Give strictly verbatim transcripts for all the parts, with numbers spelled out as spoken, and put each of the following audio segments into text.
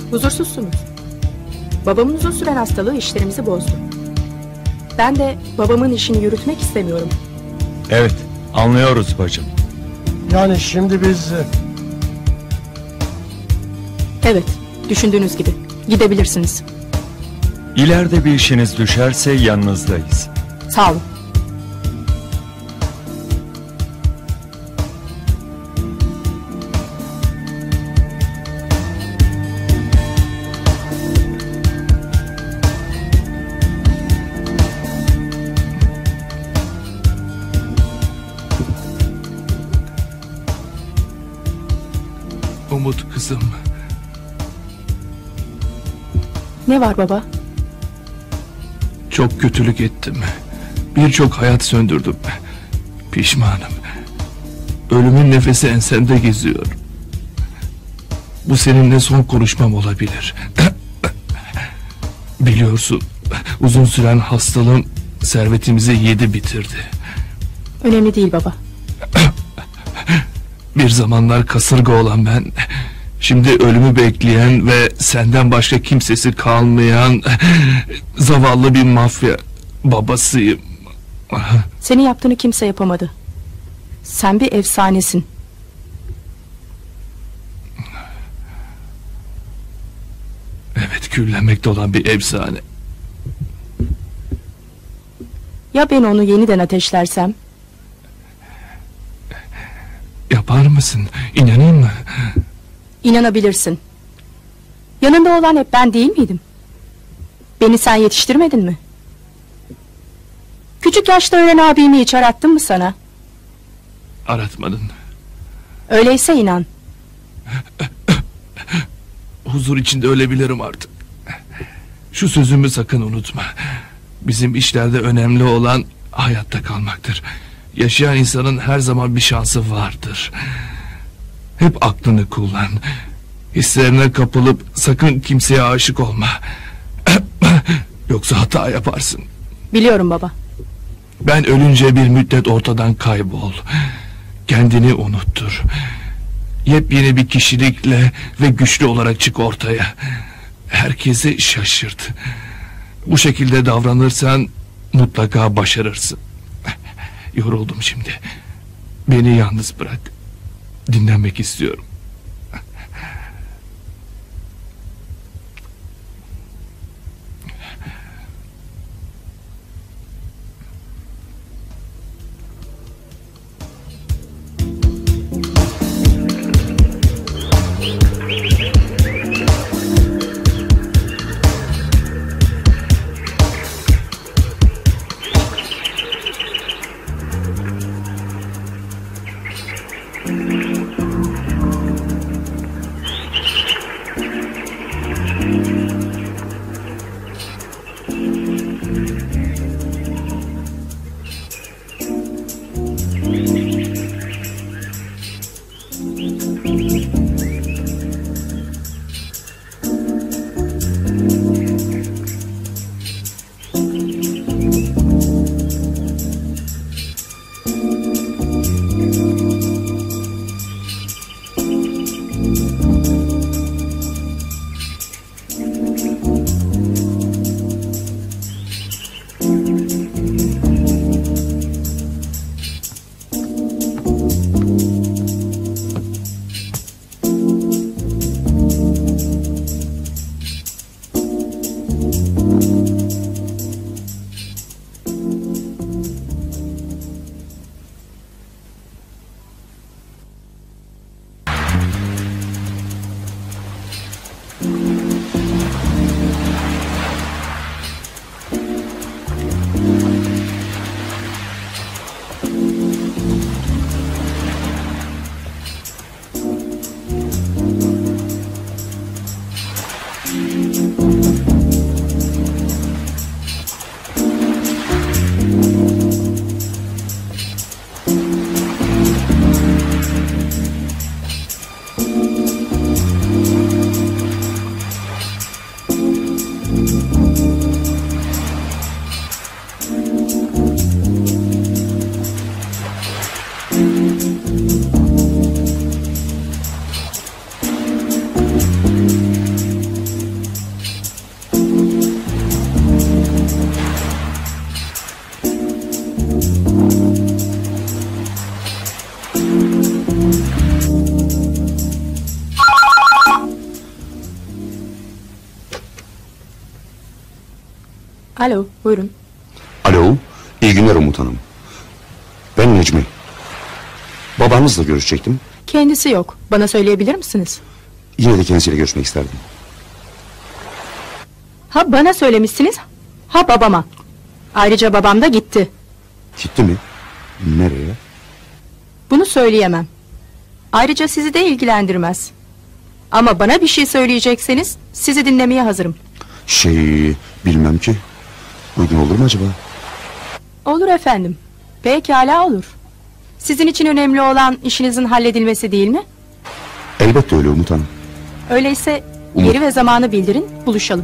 Huzursuzsunuz. Babamın uzun süren hastalığı işlerimizi bozdu. Ben de babamın işini yürütmek istemiyorum. Evet, anlıyoruz bacım. Yani şimdi biz... Evet, düşündüğünüz gibi. Gidebilirsiniz. İleride bir işiniz düşerse yanınızdayız. Sağ olun. Umut kızım. Ne var baba? Çok kötülük ettim. Birçok hayat söndürdüm. Pişmanım. Ölümün nefesi ensemde geziyor. Bu seninle son konuşmam olabilir. Biliyorsun, uzun süren hastalığım servetimizi yedi bitirdi. Önemli değil baba. Bir zamanlar kasırga olan ben, şimdi ölümü bekleyen ve senden başka kimsesi kalmayan zavallı bir mafya babasıyım. Senin yaptığını kimse yapamadı. Sen bir efsanesin. Evet, küllenmekte olan bir efsane. Ya ben onu yeniden ateşlersem? Yapar mısın? İnanayım mı? İnanabilirsin. Yanında olan hep ben değil miydim? Beni sen yetiştirmedin mi? Küçük yaşta ölen abimi hiç arattım mı sana? Aratmadın. Öyleyse inan. Huzur içinde ölebilirim artık. Şu sözümü sakın unutma. Bizim işlerde önemli olan hayatta kalmaktır. Yaşayan insanın her zaman bir şansı vardır. Hep aklını kullan. Hislerine kapılıp sakın kimseye aşık olma. Yoksa hata yaparsın. Biliyorum baba. Ben ölünce bir müddet ortadan kaybol. Kendini unuttur. Yepyeni bir kişilikle ve güçlü olarak çık ortaya. Herkesi şaşırt. Bu şekilde davranırsan mutlaka başarırsın. Yoruldum şimdi. Beni yalnız bırak. Dinlenmek istiyorum. Alo, buyurun. Alo, iyi günler Umut Hanım. Ben Necmi. Babanızla görüşecektim. Kendisi yok. Bana söyleyebilir misiniz? Yine de kendisiyle görüşmek isterdim. Ha bana söylemişsiniz, ha babama. Ayrıca babam da gitti. Gitti mi? Nereye? Bunu söyleyemem. Ayrıca sizi de ilgilendirmez. Ama bana bir şey söyleyecekseniz sizi dinlemeye hazırım. Şey, bilmem ki. Uygun olur mu acaba? Olur efendim. Pekala olur. Sizin için önemli olan işinizin halledilmesi değil mi? Elbette öyle Umut Hanım. Öyleyse Umut- yeri ve zamanı bildirin, buluşalım.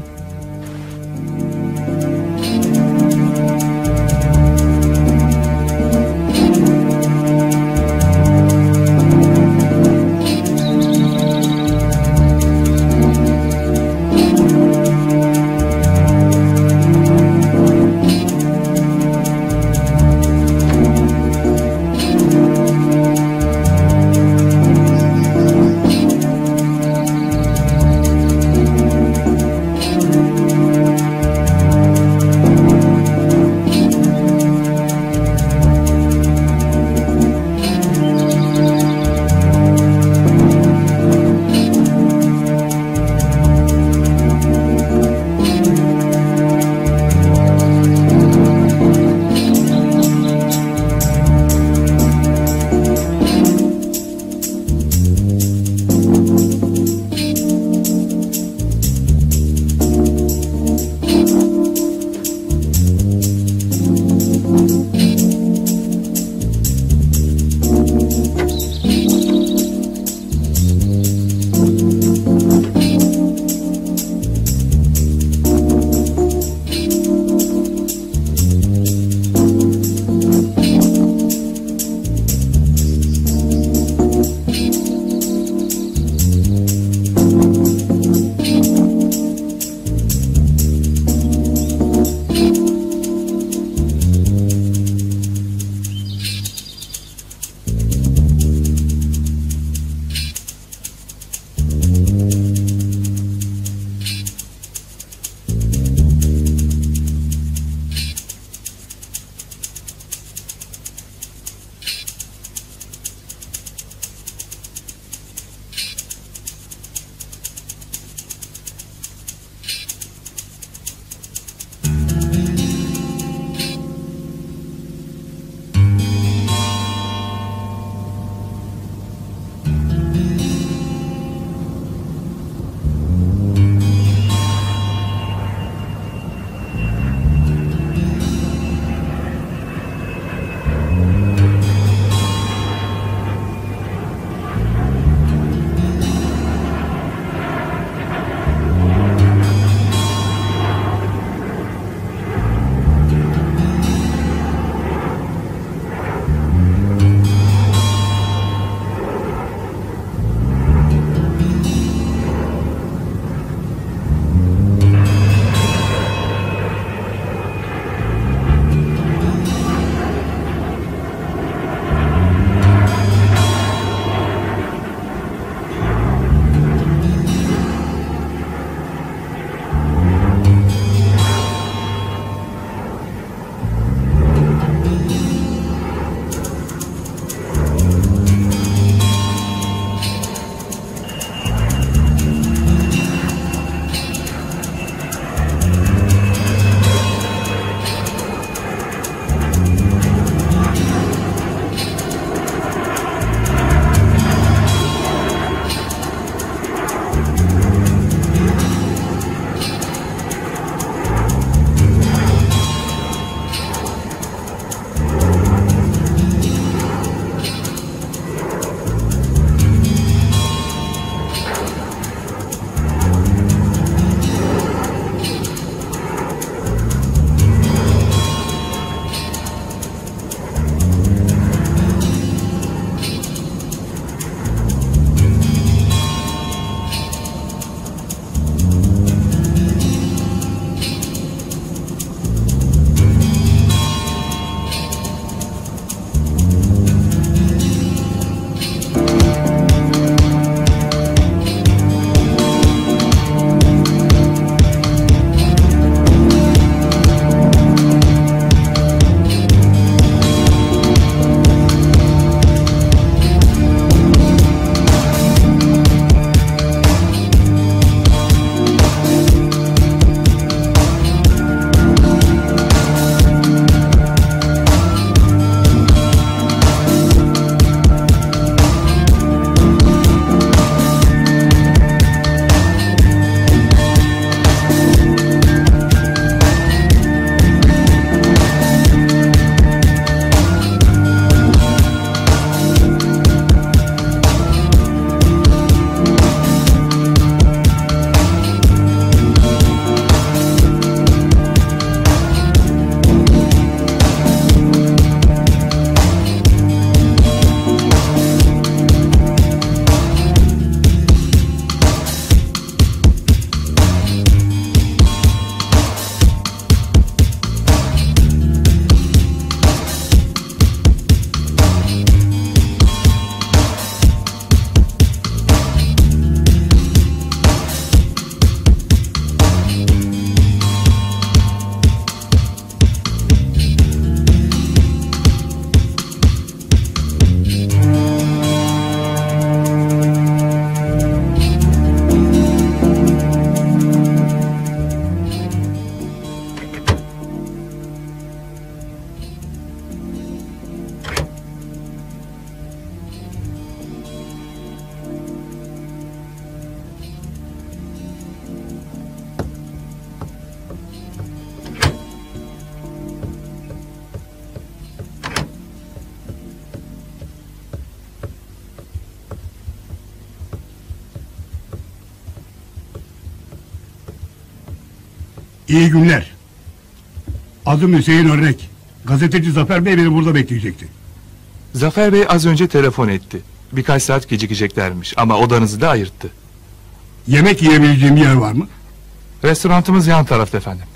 İyi günler. Adım Hüseyin Örnek. Gazeteci Zafer Bey beni burada bekleyecekti. Zafer Bey az önce telefon etti. Birkaç saat gecikeceklermiş ama odanızı da ayırttı. Yemek yiyebileceğim bir yer var mı? Restorantımız yan tarafta efendim.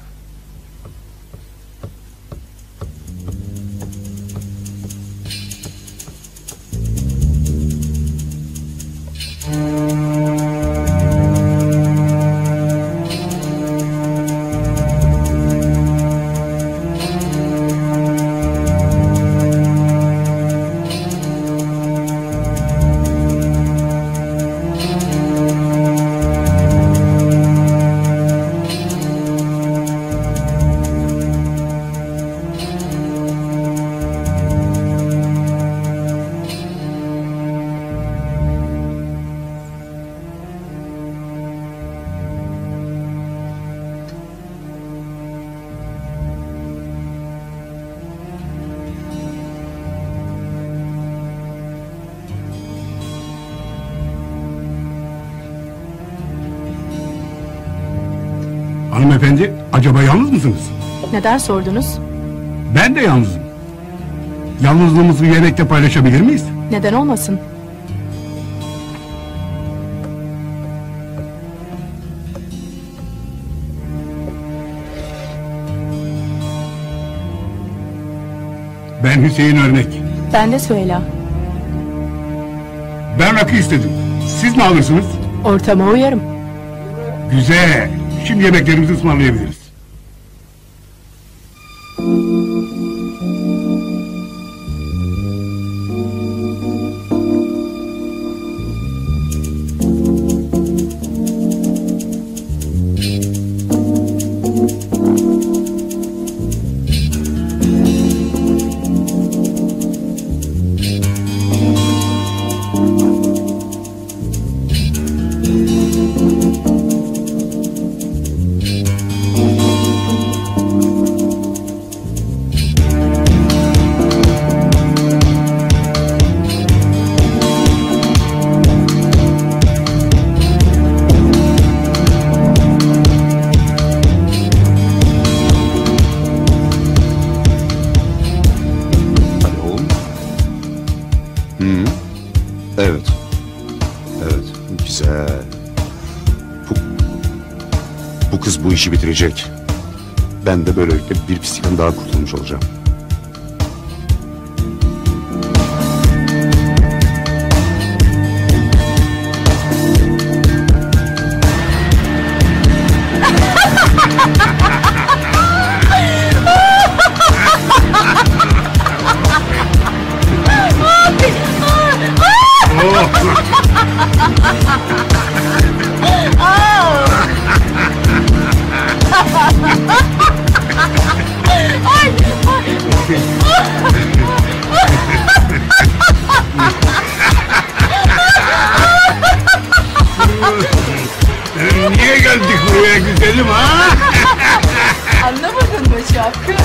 Hanımefendi, acaba yalnız mısınız? Neden sordunuz? Ben de yalnızım. Yalnızlığımızı yemekte paylaşabilir miyiz? Neden olmasın? Ben Hüseyin Örnek. Ben de Süheyla. Ben rakı istedim. Siz ne alırsınız? Ortama uyarım. Güzel. Şimdi yemeklerimizi ısmarlayabiliriz. Evet. Evet. Güzel. Bu, bu kız bu işi bitirecek. Ben de böylelikle bir pislikten daha kurtulmuş olacağım. Niye geldik buraya güzelim ha? Anlamadın mı Şapkın?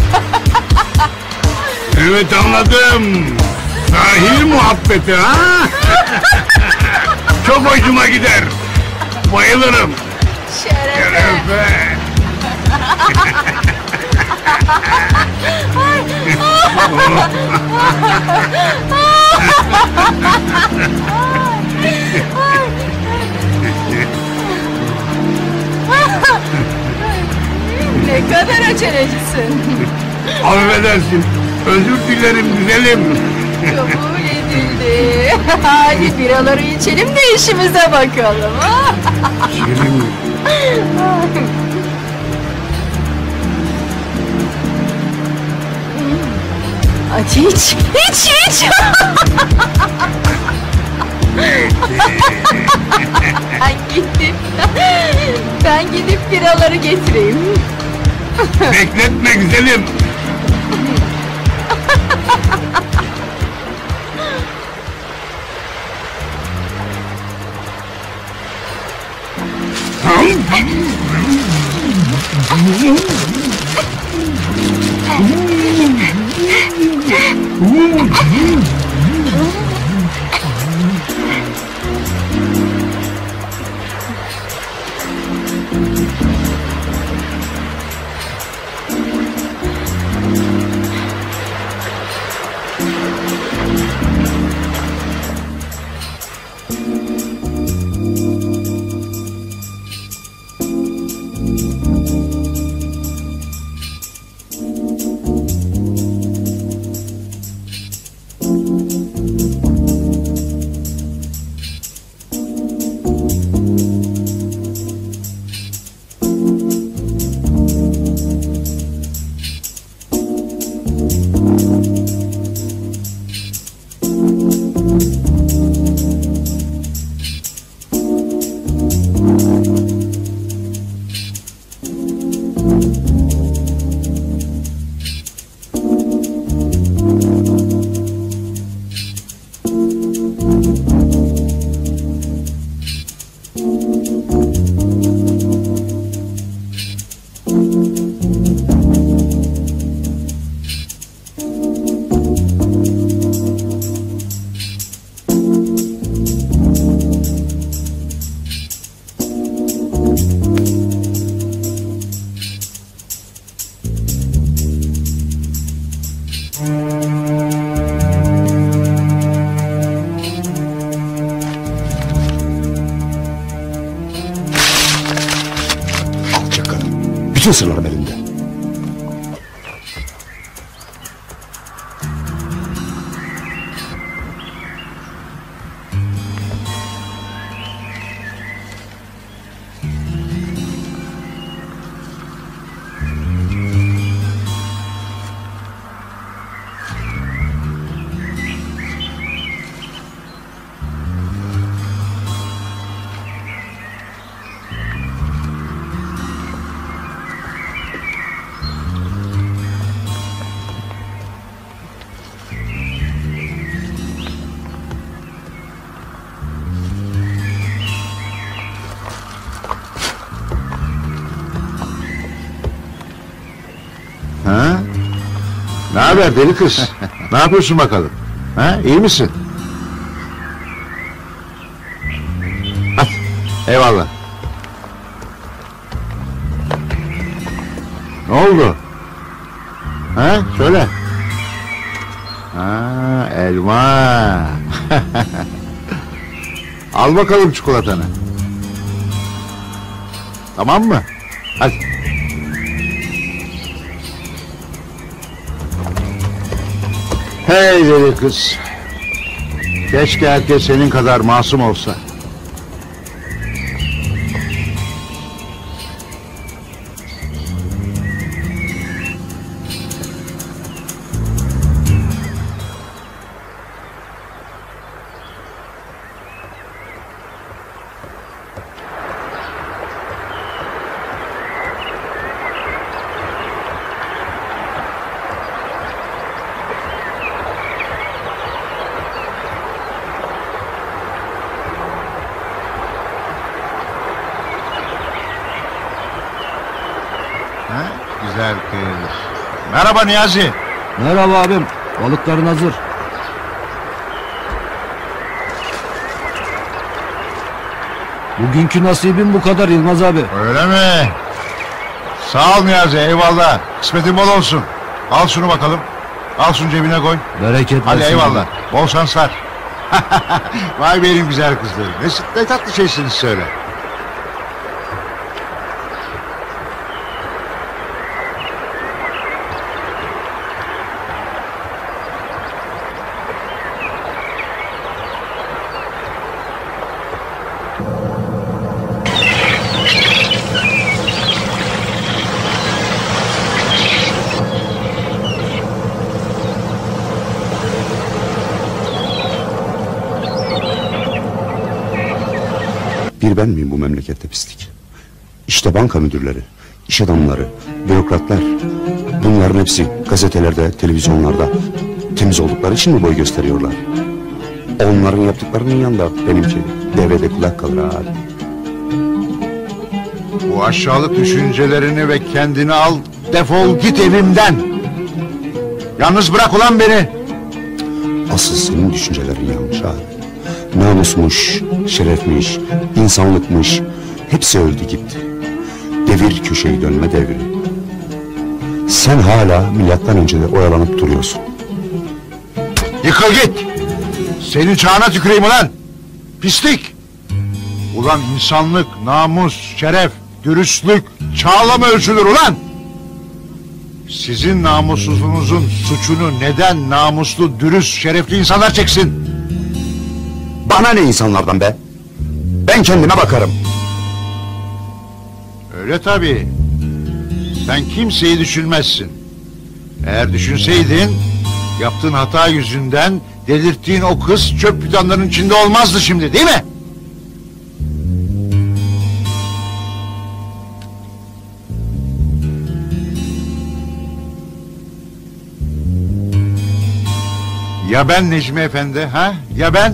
Evet anladım. Sahil muhabbeti ha? Çok hoşuma gider. Bayılırım. Şerefe. Şerefe. Ne kadar acelecisin. Affedersin. Özür dilerim güzelim. Kabul edildi. Hadi biraları içelim de işimize bakalım. Şirin. Hadi iç, iç, iç. Ben gidip, ben gidip biraları getireyim. Bekletme güzelim. bütün sırlarım elimde. Ha? Ne haber deli kız? Ne yapıyorsun bakalım? Ha? İyi misin? Hadi, eyvallah. Ne oldu? Ha? Söyle. Ha, elma. Al bakalım çikolatanı. Tamam mı? Hadi. Hey deli kız. Keşke herkes senin kadar masum olsa. Ha? Güzel kız. Merhaba Niyazi. Merhaba abim. Balıkların hazır. Bugünkü nasibim bu kadar Yılmaz abi. Öyle mi? Sağ ol Niyazi, eyvallah. Kısmetin bol olsun. Al şunu bakalım. Al şunu cebine koy. Bereket Hadi versin eyvallah. abi. Bol şanslar. Vay benim güzel kızlarım. Ne, ne tatlı şeysiniz söyle. Bir ben miyim bu memlekette pislik? İşte banka müdürleri, iş adamları, bürokratlar. Bunların hepsi gazetelerde, televizyonlarda temiz oldukları için mi boy gösteriyorlar? Onların yaptıklarının yanında benimki devrede kulak kalır abi. Bu aşağılık düşüncelerini ve kendini al, defol git evimden. Yalnız bırak ulan beni. Asıl senin düşüncelerin yanlış abi. Namusmuş, şerefmiş, insanlıkmış, hepsi öldü gitti. Devir köşeyi dönme devri. Sen hala milattan önce de oyalanıp duruyorsun. Yıkıl git. Senin çağına tüküreyim ulan. Pislik. Ulan insanlık, namus, şeref, dürüstlük çağla mı ölçülür ulan? Sizin namussuzluğunuzun suçunu neden namuslu, dürüst, şerefli insanlar çeksin? Bana ne insanlardan be? Ben kendime bakarım. Öyle tabii. Sen kimseyi düşünmezsin. Eğer düşünseydin, yaptığın hata yüzünden delirttiğin o kız çöp fidanlarının içinde olmazdı şimdi, değil mi? Ya ben Necmi Efendi, ha? Ya ben?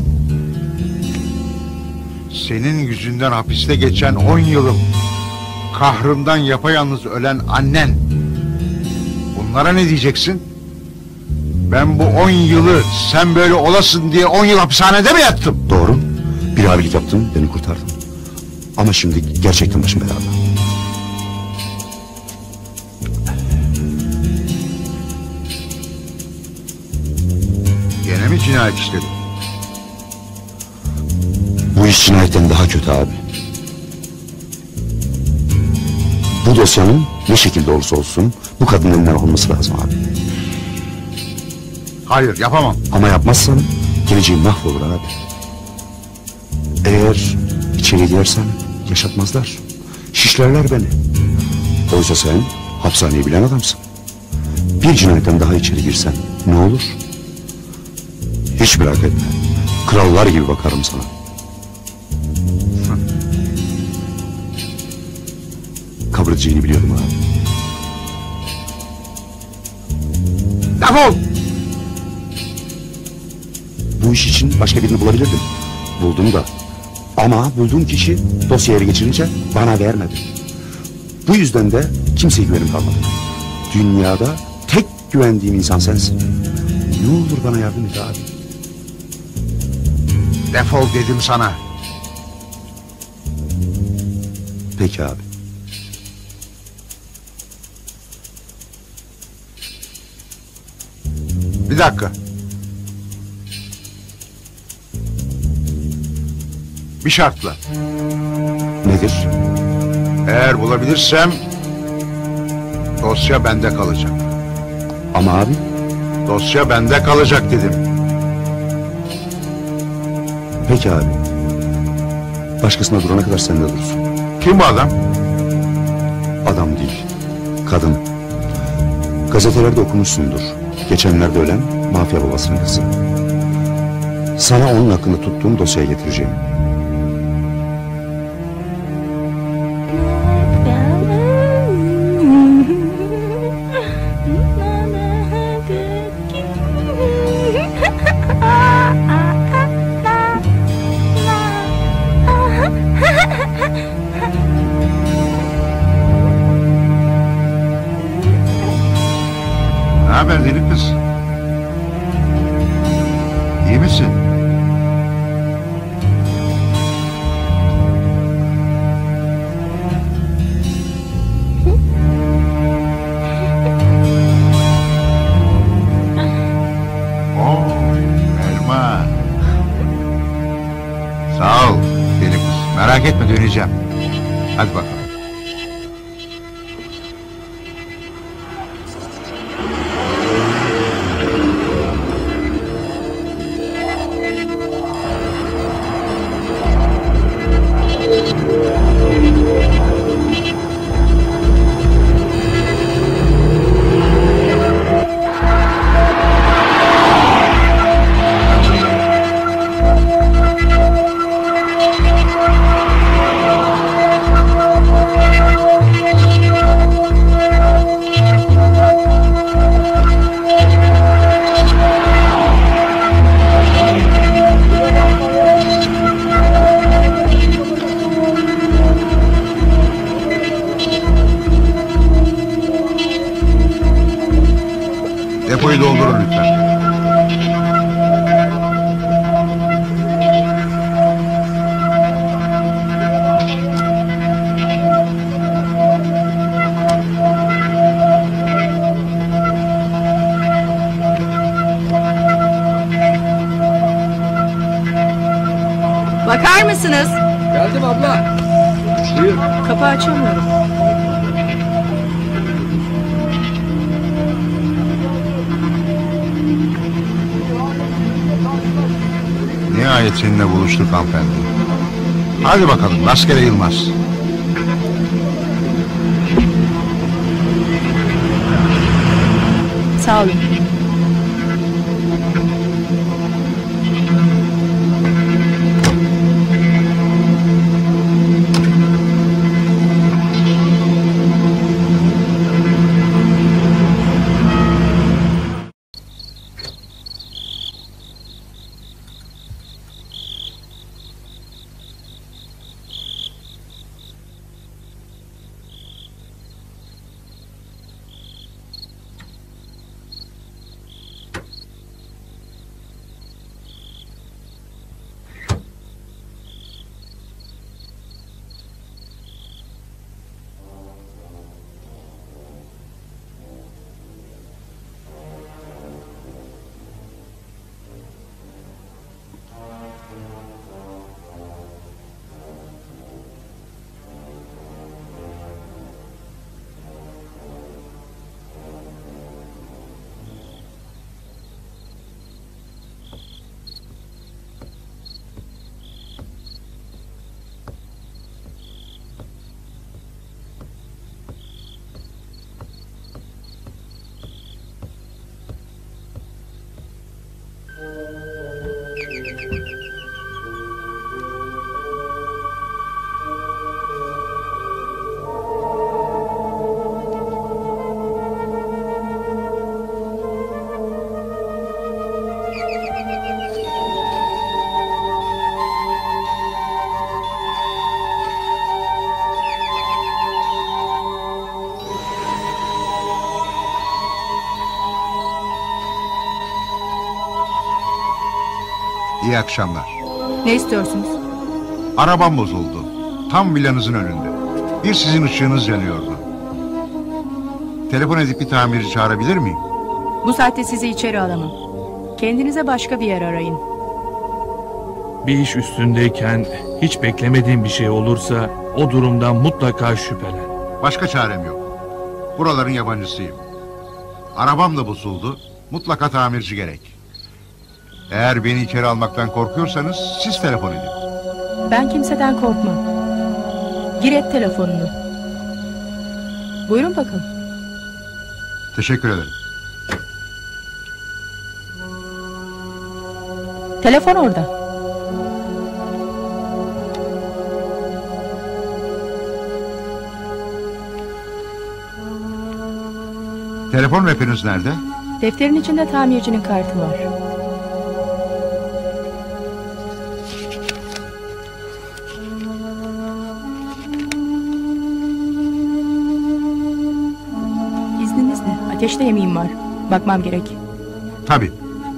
Senin yüzünden hapiste geçen on yılım, kahrımdan yapayalnız ölen annen. Bunlara ne diyeceksin? Ben bu on yılı sen böyle olasın diye on yıl hapishanede mi yattım? Doğru. Bir abilik yaptın, beni kurtardın. Ama şimdi gerçekten başım belada. Gene mi cinayet işledin? Bu iş cinayetten daha kötü abi. Bu Bu dosyanın ne şekilde olursa olsun bu kadının elinden alınması lazım abi. Hayır, yapamam. Ama yapmazsan geleceğin mahvolur abi. Eğer içeri girersem yaşatmazlar. Şişlerler beni. Oysa sen hapishaneyi bilen adamsın. Bir cinayetten daha içeri girsen ne olur? Hiç merak etme. Krallar gibi bakarım sana. Kabul edeceğini biliyordum abi. Defol! Bu iş için başka birini bulabilirdim. Buldum da. Ama bulduğum kişi dosyayı ele geçirince bana vermedi. Bu yüzden de kimseye güvenim kalmadı. Dünyada tek güvendiğim insan sensin. Ne olur bana yardım et abi. Defol dedim sana. Peki abi. Bir dakika. Bir şartla. Nedir? Eğer bulabilirsem dosya bende kalacak. Ama abi Dosya bende kalacak dedim. peki abi. Başkasına durana kadar sende dursun. Kim bu adam? Adam değil. Kadın. Gazetelerde okumuşsundur. Geçenlerde ölen mafya babasının kızı. Sana onun hakkında tuttuğum dosyayı getireceğim. Ne haber deli kız? İyi misin? Oo, elma. Sağ ol deli kız. Merak etme, döneceğim. Hadi bakalım. Depoyu doldurun lütfen. Bakar mısınız? Geldim abla. Buyur. Kapı açamıyorum. Nihayet seninle buluştuk hanımefendi. Hadi bakalım, rastgele Yılmaz. Sağ olun. İyi akşamlar. Ne istiyorsunuz? Arabam bozuldu. Tam villanızın önünde. Bir sizin ışığınız yanıyordu. Telefon edip bir tamirci çağırabilir miyim? Bu saatte sizi içeri alamam. Kendinize başka bir yer arayın. Bir iş üstündeyken hiç beklemediğin bir şey olursa o durumdan mutlaka şüphelen. Başka çarem yok. Buraların yabancısıyım. Arabam da bozuldu. Mutlaka tamirci gerek. Eğer beni içeri almaktan korkuyorsanız siz telefon edin. Ben kimseden korkmam. Gir et telefonunu. Buyurun bakalım. Teşekkür ederim. Telefon orada. Telefon rehberiniz nerede? Defterin içinde tamircinin kartı var. İzninizle. Ateşte yemeğim var. Bakmam gerek. Tabii.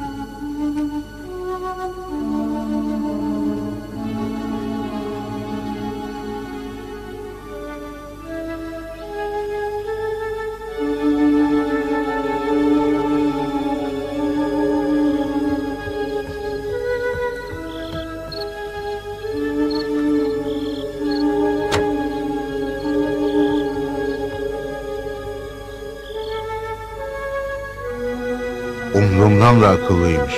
Umrumdan da akıllıymış.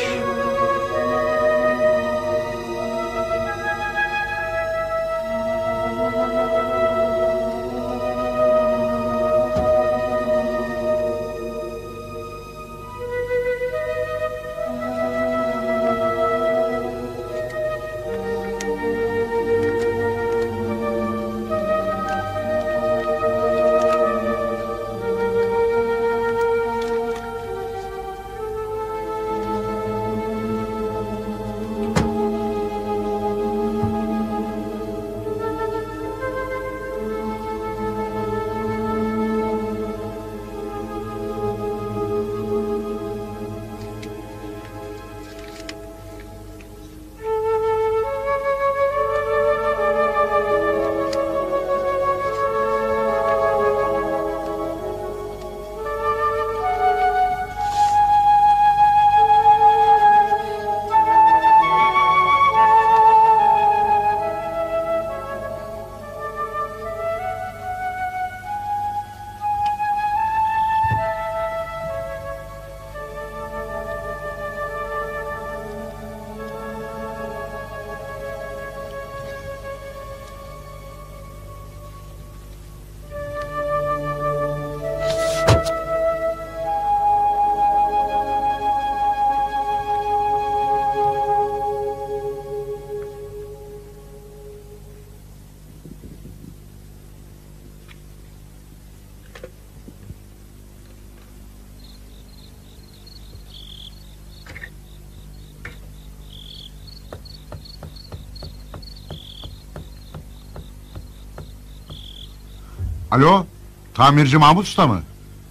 Alo, tamirci Mahmut Usta mı?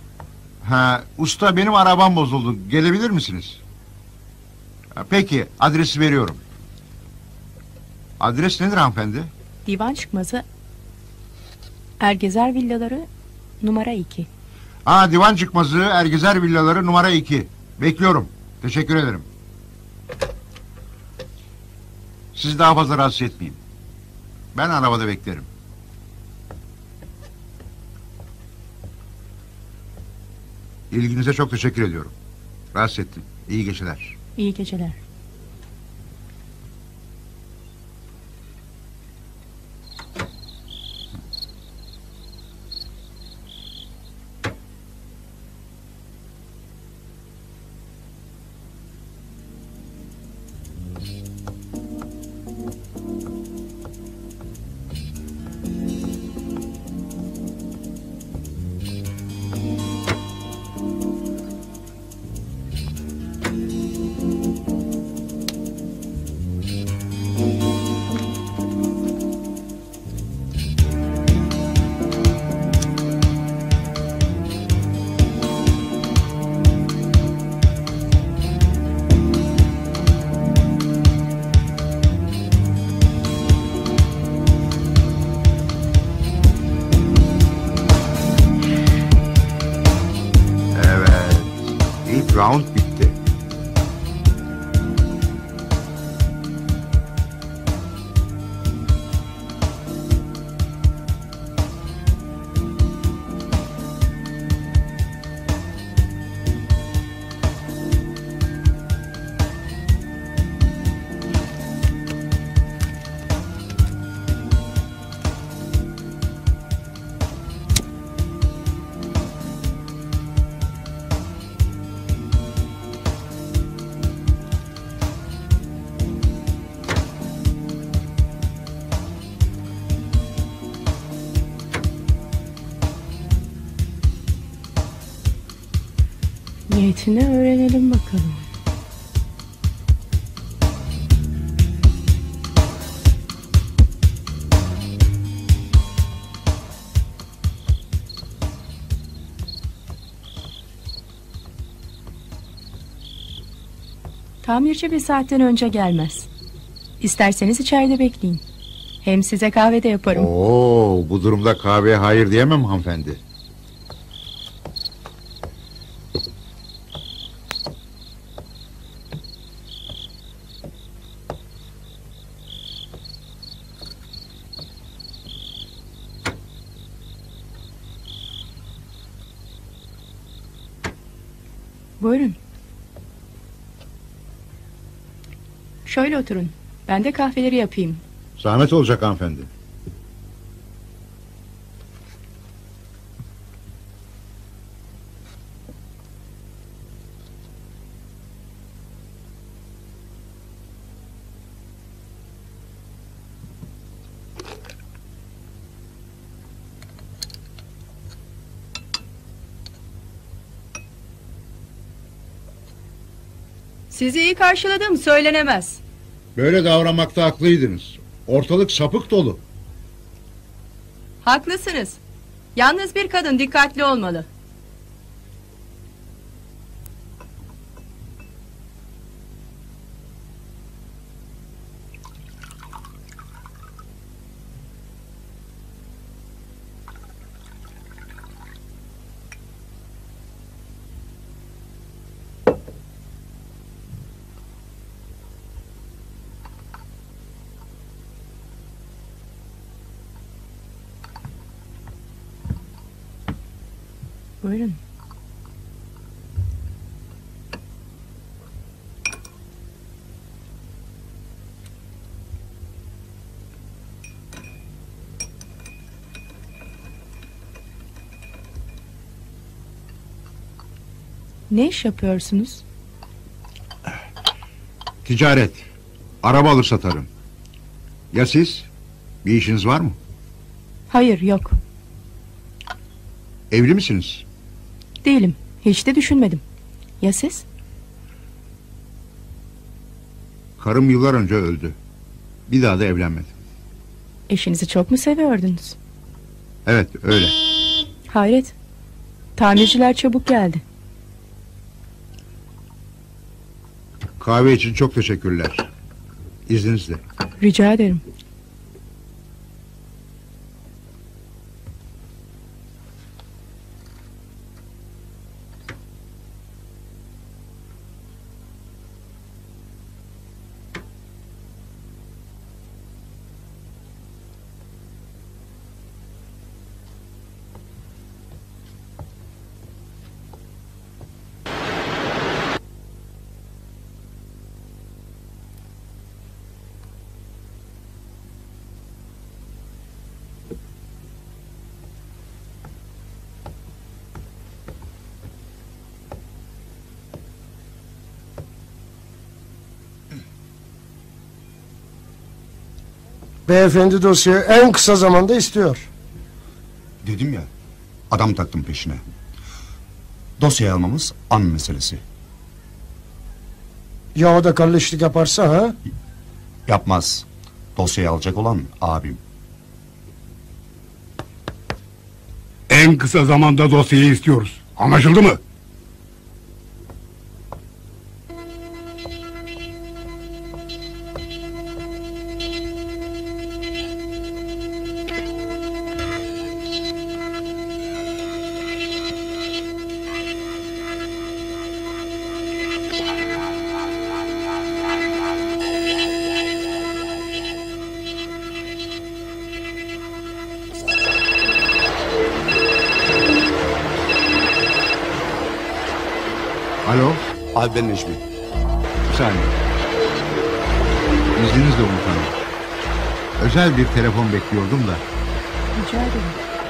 Ha, usta benim arabam bozuldu. Gelebilir misiniz? Ha, peki, adresi veriyorum. Adres nedir hanımefendi? Divan çıkmazı Ergezer Villaları numara iki. Aa, divan çıkmazı Ergezer Villaları numara iki. Bekliyorum. Teşekkür ederim. Sizi daha fazla rahatsız etmeyeyim. Ben arabada beklerim. İlginize çok teşekkür ediyorum. Rahatsız ettim. İyi geceler. İyi geceler. Niyetini öğrenelim bakalım. Tamirci bir saatten önce gelmez. İsterseniz içeride bekleyin. Hem size kahve de yaparım. Oo, bu durumda kahveye hayır diyemem hanımefendi. Buyurun. Şöyle oturun. Ben de kahveleri yapayım. Zahmet olacak hanımefendi. Sizi iyi karşıladım söylenemez. Böyle davranmakta haklıydınız. Ortalık sapık dolu. Haklısınız. Yalnız bir kadın dikkatli olmalı. Buyurun. Ne iş yapıyorsunuz? Ticaret. Araba alır satarım. Ya siz? Bir işiniz var mı? Hayır, yok. Evli misiniz? Değilim. Hiç de düşünmedim. Ya siz? Karım yıllar önce öldü. Bir daha da evlenmedim. Eşinizi çok mu seviyordunuz? Evet, öyle. Hayret. Tamirciler çabuk geldi. Kahve için çok teşekkürler. İzninizle. Rica ederim. Beyefendi dosyayı en kısa zamanda istiyor. Dedim ya, adam taktım peşine. Dosyayı almamız an meselesi. Ya o da kardeşlik yaparsa ha? Yapmaz. Dosyayı alacak olan abim. En kısa zamanda dosyayı istiyoruz. Anlaşıldı mı? Alo, Abi ben Necmi. bir saniye. İzninizle Umut Hanım. Özel bir telefon bekliyordum da. Rica ederim.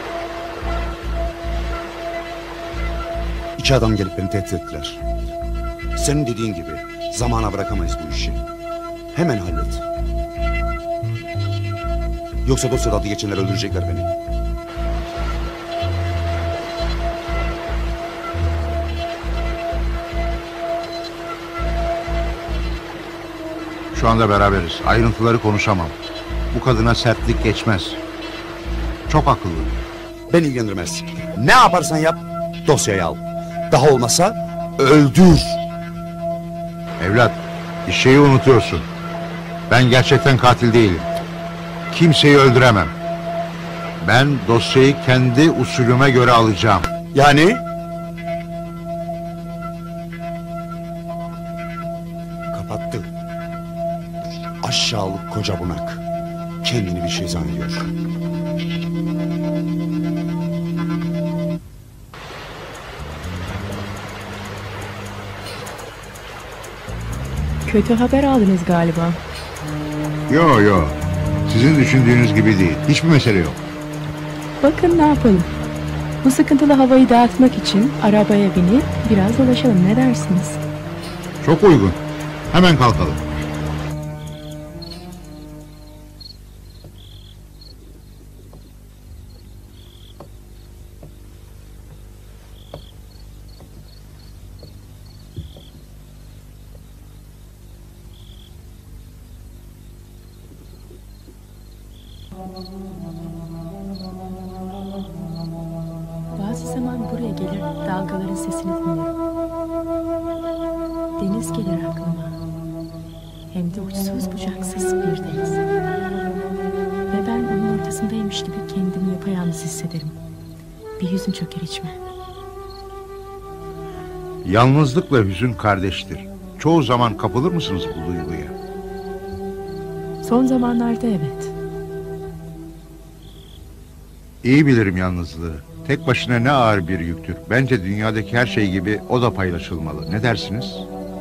İki adam gelip beni tehdit ettiler. Senin dediğin gibi zamana bırakamayız bu işi. Hemen hallet. Yoksa dosyada adı geçenler öldürecekler beni. Şu anda beraberiz. Ayrıntıları konuşamam. Bu kadına sertlik geçmez. Çok akıllı. Beni ilgilendirmez. Ne yaparsan yap dosyayı al. Daha olmasa öldür. Evlat, bir şeyi unutuyorsun. Ben gerçekten katil değilim. Kimseyi öldüremem. Ben dosyayı kendi usulüme göre alacağım. Yani? Kapattı. Aşağılık koca bunak. Kendini bir şey zannediyor. Kötü haber aldınız galiba. Yo yo. Sizin düşündüğünüz gibi değil. Hiçbir mesele yok. Bakın ne yapalım. Bu sıkıntılı havayı dağıtmak için arabaya binip biraz dolaşalım, ne dersiniz? Çok uygun. Hemen kalkalım. Bazı zaman buraya gelir, dalgaların sesini dinlerim. Deniz gelir aklıma. Hem de uçsuz bucaksız bir deniz. Ve ben onun ortasındaymış gibi kendimi yapayalnız hissederim. Bir hüzün çöker içime. Yalnızlıkla hüzün kardeştir. Çoğu zaman kapılır mısınız bu duyguya? Son zamanlarda evet. İyi bilirim yalnızlığı. Tek başına ne ağır bir yüktür. Bence dünyadaki her şey gibi o da paylaşılmalı. Ne dersiniz?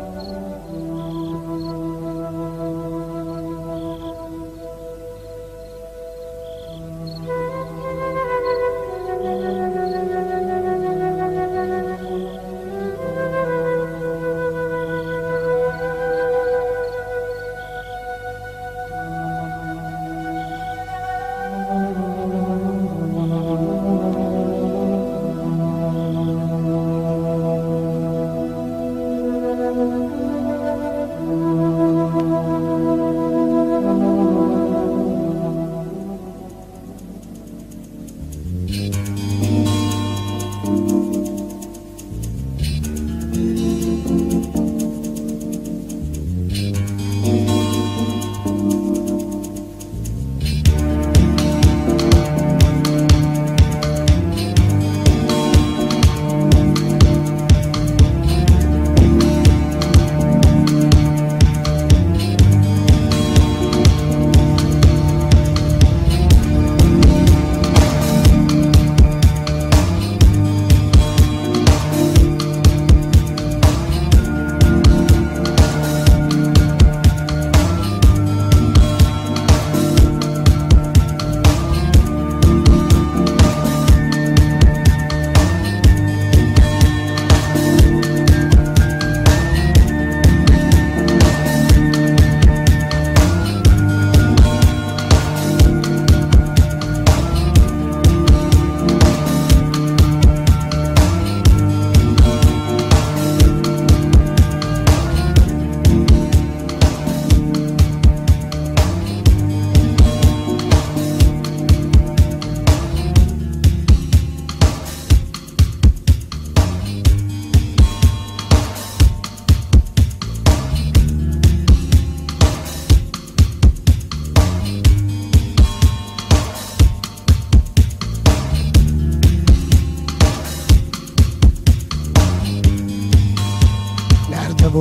bu.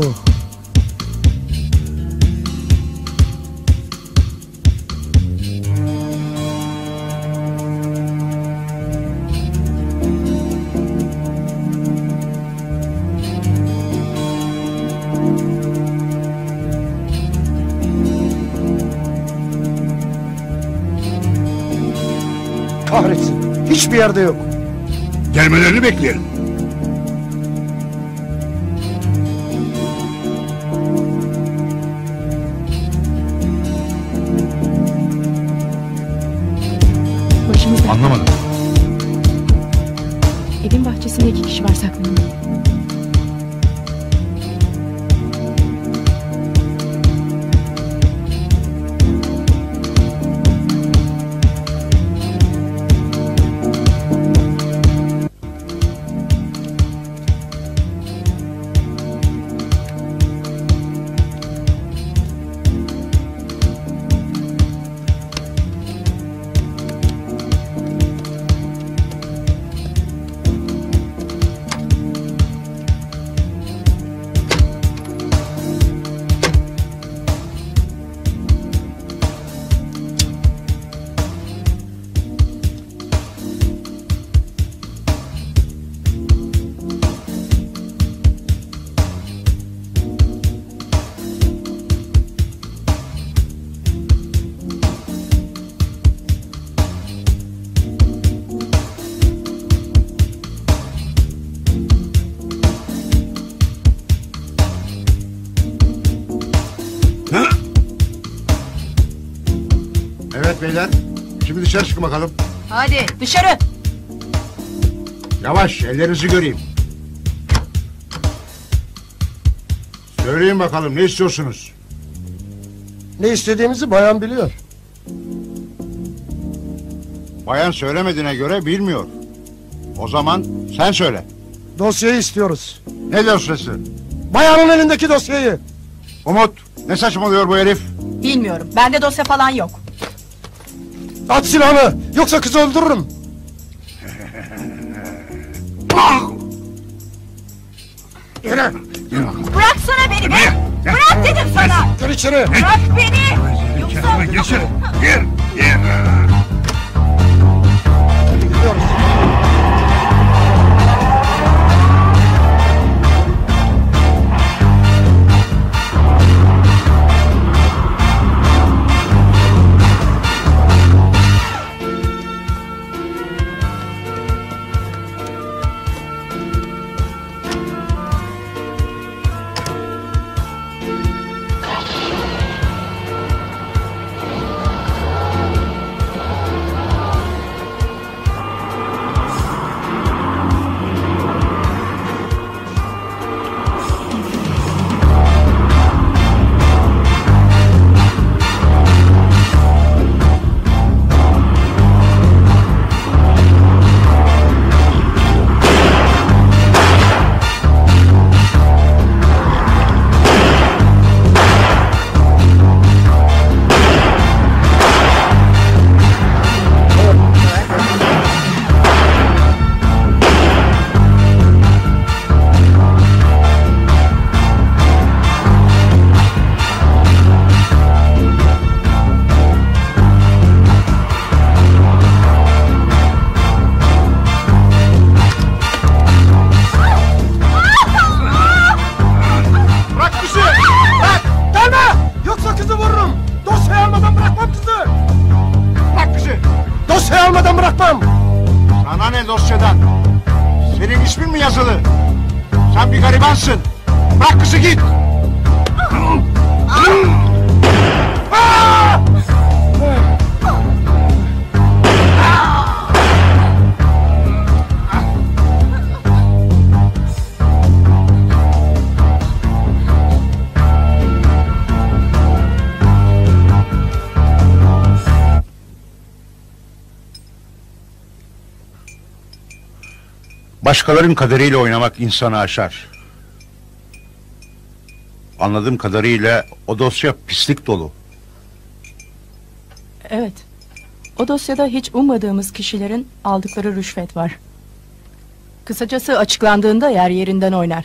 Kahretsin. Hiçbir yerde yok. Gelmelerini bekleyelim. Başımızda. Anlamadım. Evin bahçesinde iki kişi var saklanıyor. Evet beyler. Şimdi dışarı çıkın bakalım. Hadi dışarı. Yavaş, ellerinizi göreyim. Söyleyin bakalım, ne istiyorsunuz? Ne istediğimizi bayan biliyor. Bayan söylemediğine göre bilmiyor. O zaman sen söyle. Dosyayı istiyoruz. Ne dosyası? Bayanın elindeki dosyayı. Umut, ne saçmalıyor bu herif? Bilmiyorum. Bende dosya falan yok. At silahını, yoksa kızı öldürürüm. Yürü. Bıraksana beni be. Bırak dedim sana. Gir içeri. Bırak beni. Yoksa... Geçir. Gir. Gir. Gidiyoruz. Sana ne dosyadan? Senin ismin mi yazılı? Sen bir garibansın. Bırak kızı git. Başkalarının kaderiyle oynamak insanı aşar. Anladığım kadarıyla o dosya pislik dolu. Evet. O dosyada hiç ummadığımız kişilerin aldıkları rüşvet var. Kısacası açıklandığında yer yerinden oynar.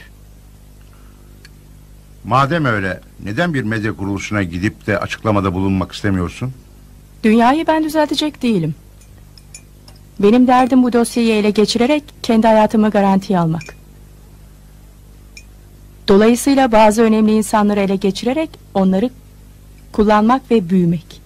Madem öyle, neden bir medya kuruluşuna gidip de açıklamada bulunmak istemiyorsun? Dünyayı ben düzeltecek değilim. Benim derdim bu dosyayı ele geçirerek kendi hayatımı garantiye almak. Dolayısıyla bazı önemli insanları ele geçirerek onları kullanmak ve büyümek.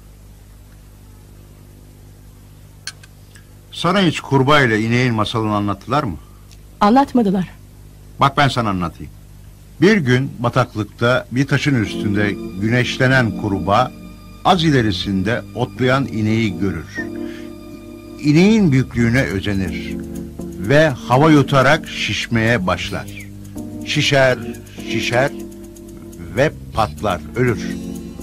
Sana hiç kurbağa ile ineğin masalını anlattılar mı? Anlatmadılar. Bak ben sana anlatayım. Bir gün bataklıkta bir taşın üstünde güneşlenen kurbağa az ilerisinde otlayan ineği görür. İneğin büyüklüğüne özenir ve hava yutarak şişmeye başlar. Şişer, şişer ve patlar, ölür.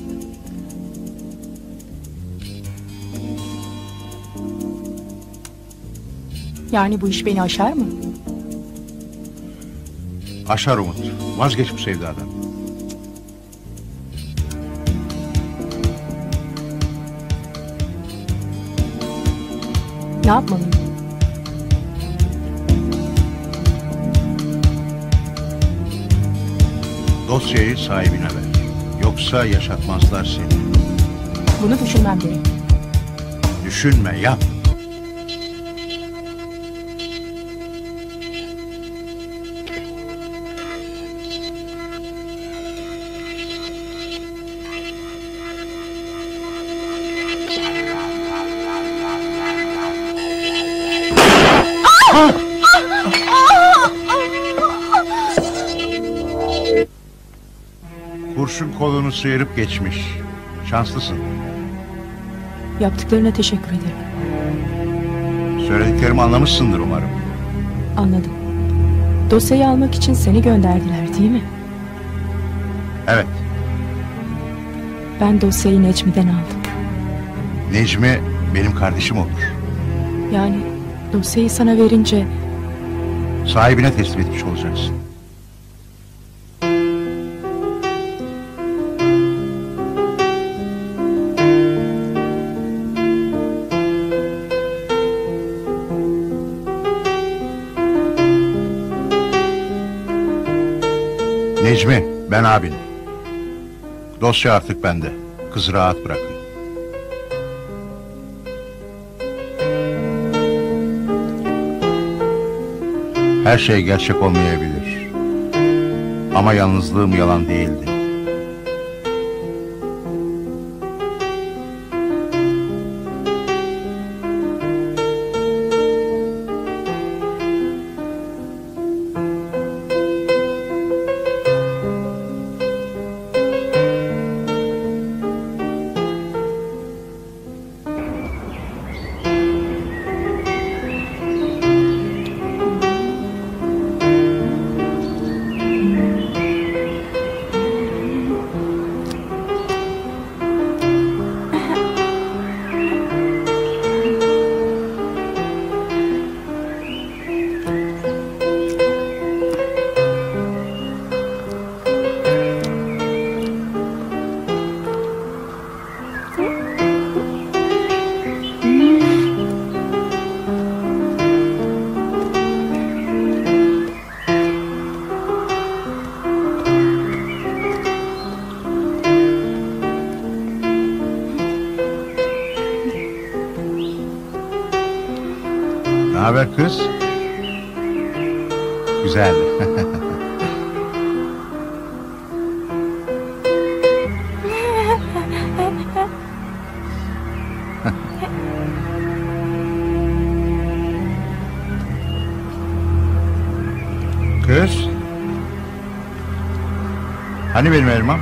Yani bu iş beni aşar mı? Aşar Umut, vazgeç bu sevdadan. Ne yapmalıyım? Dosyayı sahibine ver. Yoksa yaşatmazlar seni. Bunu düşünmem gerek. Düşünme, yap. Kurşun kolunu sıyırıp geçmiş. Şanslısın. Yaptıklarına teşekkür ederim. Söylediklerimi anlamışsındır umarım. Anladım. Dosyayı almak için seni gönderdiler değil mi? Evet. Ben dosyayı Necmi'den aldım. Necmi benim kardeşim olur. Yani dosyayı sana verince Sahibine teslim etmiş olacaksın. Necmi, ben abin. Dosya artık bende. Kızı rahat bırakın. Her şey gerçek olmayabilir. Ama yalnızlığım yalan değildi. Ne haber kız? Güzel. Kız? Hani benim elmam?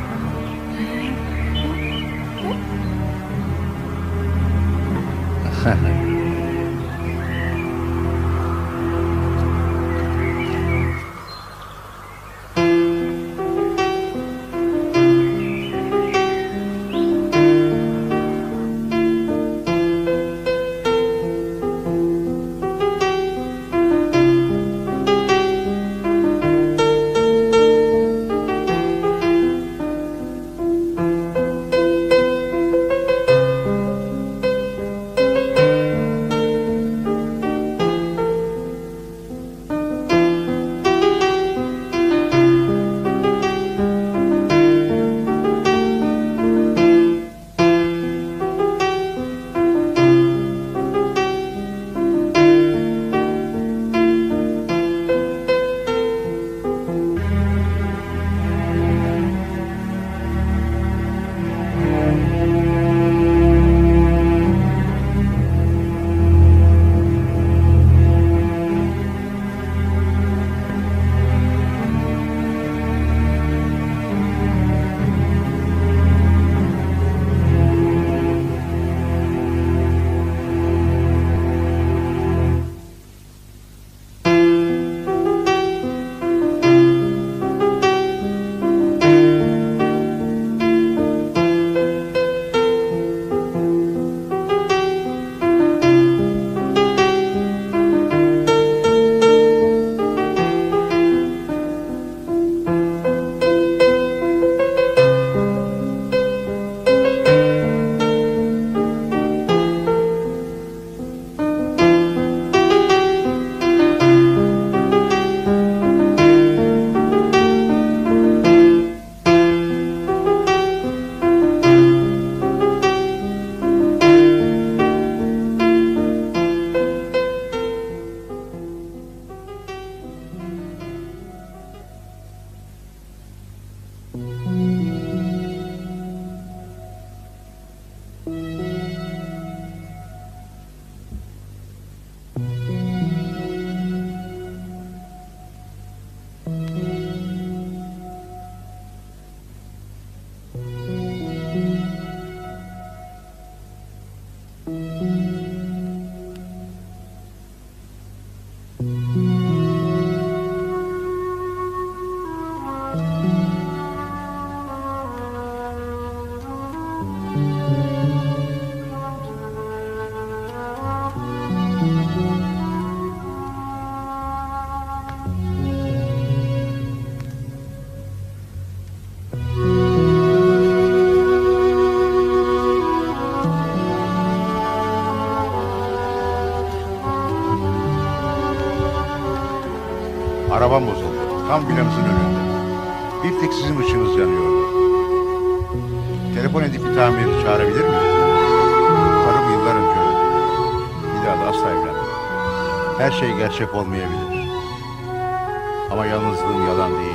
arabam bozuldu. Tam binanızın önünde. Bir tek sizin ışığınız yanıyordu. Telefon edip bir tamirci çağırabilir miyim? Karım yıllar önce öldü. Bir daha da asla evlenmem. Her şey gerçek olmayabilir. Ama yalnızlığım yalan değil.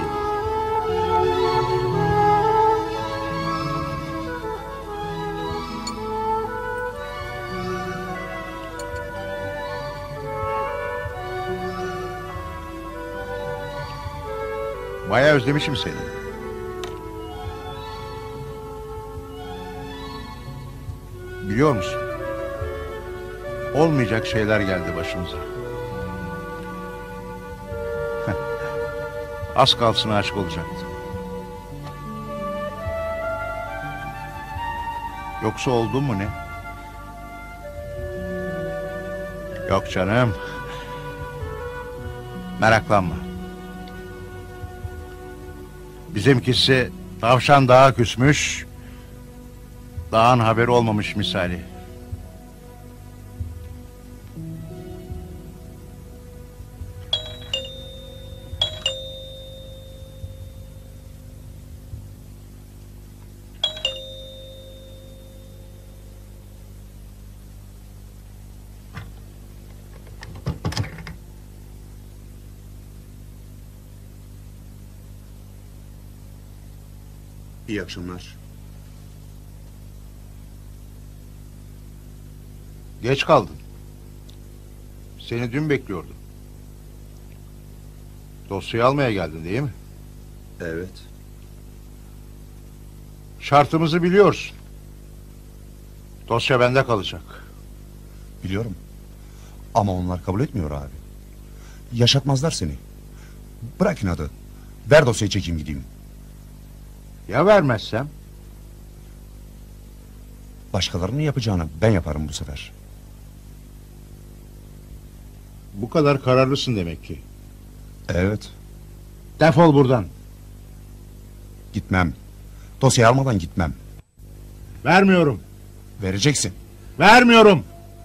Maya, özlemişim seni. Biliyor musun? Olmayacak şeyler geldi başımıza. Az kalsın aşık olacaktım. Yoksa oldun mu ne? Yok canım. Meraklanma. Bizimkisi tavşan dağa küsmüş, dağın haberi olmamış misali. İyi akşamlar. Geç kaldın. Seni dün bekliyordum. Dosyayı almaya geldin değil mi? Evet. Şartımızı biliyorsun. Dosya bende kalacak. Biliyorum. Ama onlar kabul etmiyor abi. Yaşatmazlar seni. Bırak inadı. Ver dosyayı, çekeyim gideyim. Ya vermezsem? Başkalarının yapacağını ben yaparım bu sefer. Bu kadar kararlısın demek ki. Evet. Defol buradan. Gitmem. Dosyayı almadan gitmem. Vermiyorum. Vereceksin. Vermiyorum.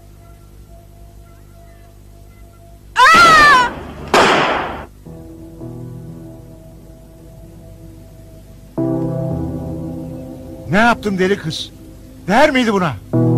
Ne yaptın deli kız? Değer miydi buna?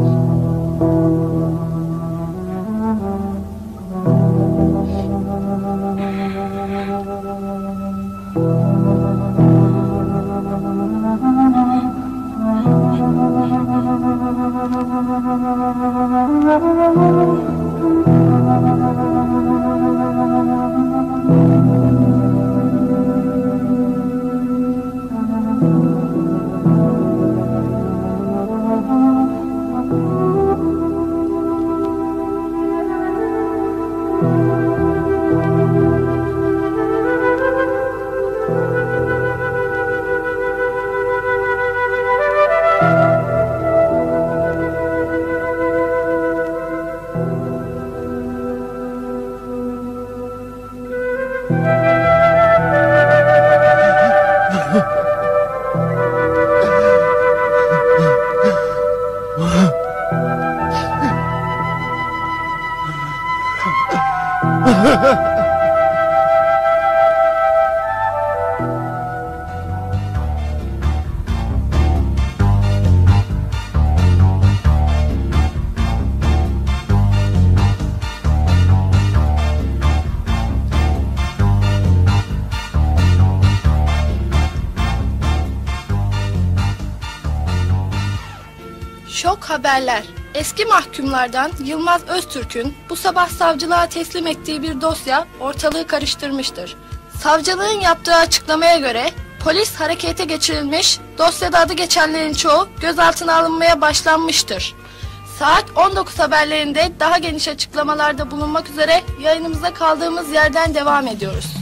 Şok haberler. Eski mahkumlardan Yılmaz Öztürk'ün bu sabah savcılığa teslim ettiği bir dosya ortalığı karıştırmıştır. Savcılığın yaptığı açıklamaya göre polis harekete geçirilmiş, dosyada adı geçenlerin çoğu gözaltına alınmaya başlanmıştır. Saat on dokuz haberlerinde daha geniş açıklamalarda bulunmak üzere yayınımıza kaldığımız yerden devam ediyoruz.